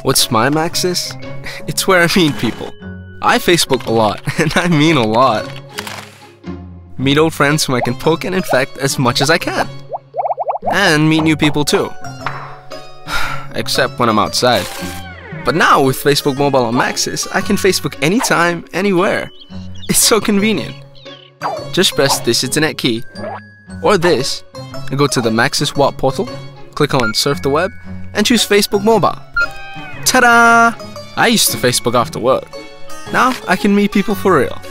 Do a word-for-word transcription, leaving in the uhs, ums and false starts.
What's my Maxis? It's where I meet people. I Facebook a lot, and I mean a lot. Meet old friends whom I can poke and infect as much as I can. And meet new people too. Except when I'm outside. But now with Facebook Mobile on Maxis, I can Facebook anytime, anywhere. It's so convenient. Just press this internet key, or this, and go to the Maxis W A P portal, click on Surf the Web, and choose Facebook Mobile. Ta-da! I used to Facebook after work. Now I can meet people for real.